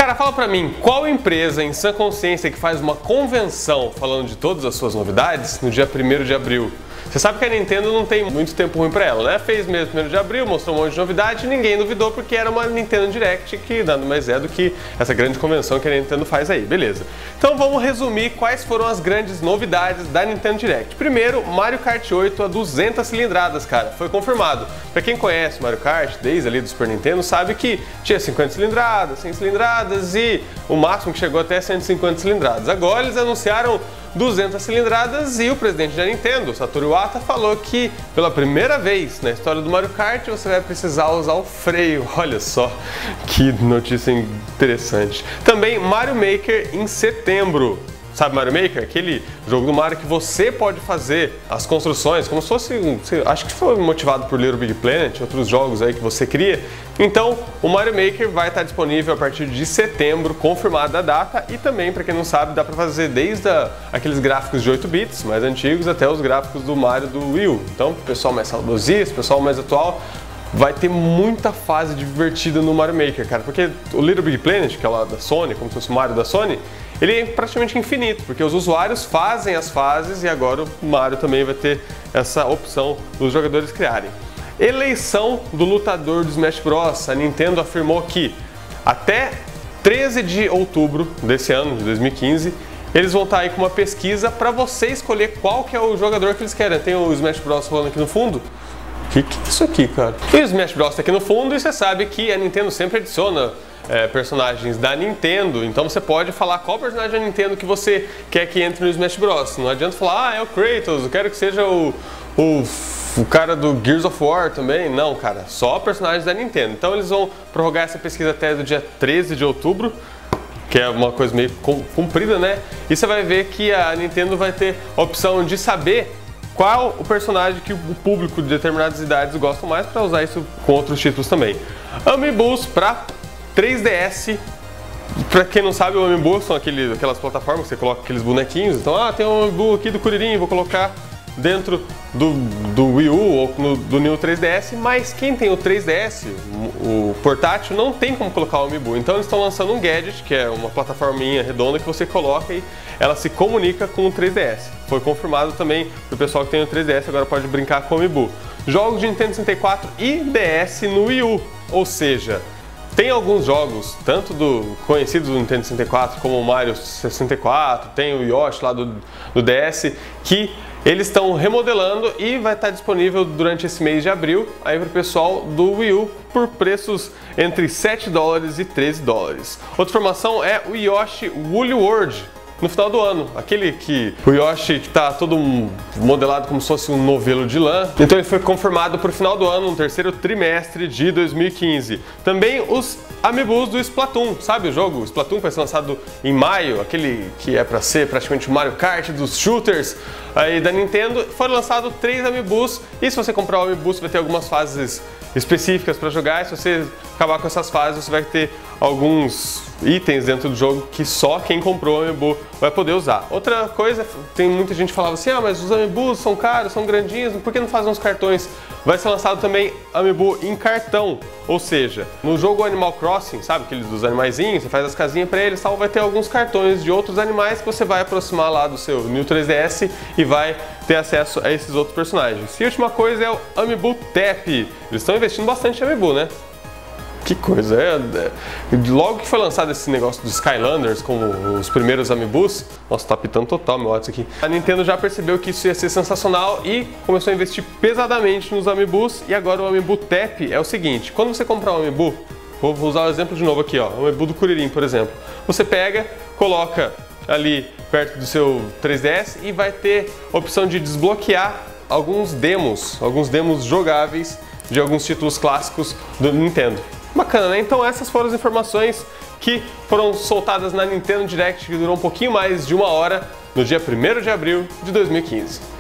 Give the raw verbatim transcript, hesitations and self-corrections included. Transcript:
Cara, fala pra mim, qual empresa em sã consciência que faz uma convenção falando de todas as suas novidades no dia primeiro de abril? Você sabe que a Nintendo não tem muito tempo ruim pra ela, né? Fez mesmo primeiro de abril, mostrou um monte de novidade e ninguém duvidou porque era uma Nintendo Direct, que nada mais é do que essa grande convenção que a Nintendo faz aí, beleza. Então vamos resumir quais foram as grandes novidades da Nintendo Direct. Primeiro, Mario Kart oito a duzentas cilindradas, cara, foi confirmado. Pra quem conhece Mario Kart, desde ali do Super Nintendo, sabe que tinha cinquenta cilindradas, cem cilindradas e o máximo que chegou até cento e cinquenta cilindradas. Agora eles anunciaram duzentas cilindradas e o presidente da Nintendo, Satoru Iwata, falou que pela primeira vez na história do Mario Kart você vai precisar usar o freio. Olha só que notícia interessante. Também Mario Maker em setembro. Sabe Mario Maker? Aquele jogo do Mario que você pode fazer as construções, como se fosse, um, acho que foi motivado por Little Big Planet, outros jogos aí que você cria. Então, o Mario Maker vai estar disponível a partir de setembro, confirmada a data, e também, para quem não sabe, dá para fazer desde a, aqueles gráficos de oito bits mais antigos até os gráficos do Mario do Wii U. Então, o pessoal mais saudosista, o pessoal mais atual, vai ter muita fase divertida no Mario Maker, cara, porque o Little Big Planet, que é lá da Sony, como se fosse o Mario da Sony, ele é praticamente infinito, porque os usuários fazem as fases e agora o Mario também vai ter essa opção dos jogadores criarem. Eleição do lutador do Smash Bros. A Nintendo afirmou que até treze de outubro desse ano, de dois mil e quinze, eles vão estar aí com uma pesquisa para você escolher qual que é o jogador que eles querem. Tem o Smash Bros. Rolando aqui no fundo. O que, que é isso aqui, cara? E o Smash Bros. Tá aqui no fundo e você sabe que a Nintendo sempre adiciona É, personagens da Nintendo, então você pode falar qual personagem da Nintendo que você quer que entre no Smash Bros. Não adianta falar, ah, é o Kratos, eu quero que seja o, o, o cara do Gears of War também. Não, cara, só personagens da Nintendo. Então eles vão prorrogar essa pesquisa até o dia treze de outubro, que é uma coisa meio comprida, né? E você vai ver que a Nintendo vai ter a opção de saber qual o personagem que o público de determinadas idades gosta mais, para usar isso com outros títulos também. Amiibos para três D S, pra quem não sabe, o Amiibo são aquele, aquelas plataformas que você coloca aqueles bonequinhos. Então, ah, tem um Amiibo aqui do Kuririn, vou colocar dentro do, do Wii U ou no, do New três D S, mas quem tem o três D S, o, o portátil, não tem como colocar o Amiibo. Então eles estão lançando um gadget, que é uma plataforminha redonda que você coloca e ela se comunica com o três D S. Foi confirmado também pro pessoal que tem o três D S, agora pode brincar com o Amiibo. Jogos de Nintendo sessenta e quatro e D S no Wii U, ou seja, tem alguns jogos, tanto do conhecidos do Nintendo sessenta e quatro como o Mario sessenta e quatro, tem o Yoshi lá do, do D S, que eles estão remodelando e vai estar disponível durante esse mês de abril aí para o pessoal do Wii U por preços entre sete dólares e treze dólares. Outra informação é o Yoshi Woolly World no final do ano, aquele que o Yoshi que tá todo modelado como se fosse um novelo de lã. Então ele foi confirmado para o final do ano, no terceiro trimestre de dois mil e quinze. Também os Amiibos do Splatoon, sabe o jogo? O Splatoon vai ser lançado em maio, aquele que é para ser praticamente o Mario Kart dos shooters aí da Nintendo. Foram lançados três Amiibos e se você comprar o Amiibo você vai ter algumas fases específicas para jogar, e se você acabar com essas fases você vai ter alguns itens dentro do jogo que só quem comprou o Amiibo vai poder usar. Outra coisa, tem muita gente que falava assim, ah, mas os Amiibos são caros, são grandinhos, por que não fazem uns cartões? Vai ser lançado também Amiibo em cartão, ou seja, no jogo Animal Crossing, sabe, aqueles dos animaizinhos, você faz as casinhas para eles, tal, vai ter alguns cartões de outros animais que você vai aproximar lá do seu New três D S e vai ter acesso a esses outros personagens. E a última coisa é o Amiibo Tap. Eles estão investindo bastante em Amiibo, né? Que coisa, é, é, logo que foi lançado esse negócio dos Skylanders como os primeiros Amiibos, nossa, tá pitando total meu WhatsApp aqui, a Nintendo já percebeu que isso ia ser sensacional e começou a investir pesadamente nos Amiibos. E agora o Amiibo Tap é o seguinte, quando você comprar um Amiibo, vou usar o exemplo de novo aqui, ó, o Amiibo do Kuririn, por exemplo, você pega, coloca ali perto do seu três D S e vai ter a opção de desbloquear alguns demos, alguns demos jogáveis de alguns títulos clássicos do Nintendo. Bacana, né? Então essas foram as informações que foram soltadas na Nintendo Direct, que durou um pouquinho mais de uma hora, no dia primeiro de abril de dois mil e quinze.